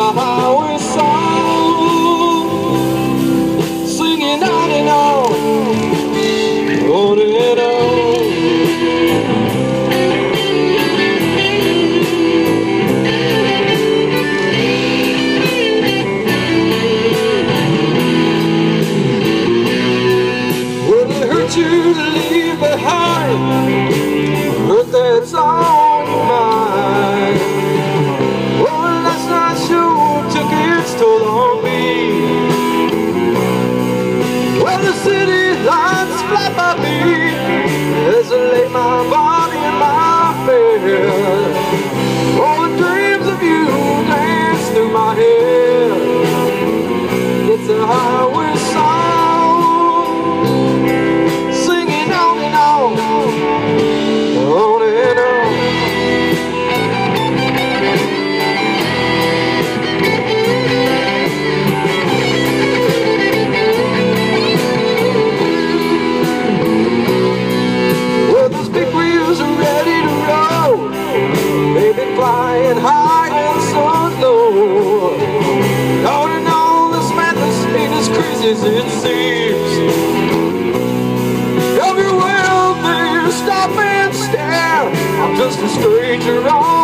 my highway song, singing on and on, on and on. Well, it hurts you to leave behind, hurt that's on your mind. Well, last night sure took its toll on me. Well, the city lights fly by me as I lay my body in my bed. All the dreams of you dance through my head. It's a highway song, singing on and on, on and on. Flying high and so low, Lord, and all this madness ain't as crazy as it seems. Everywhere there, stop and stare. I'm just a stranger on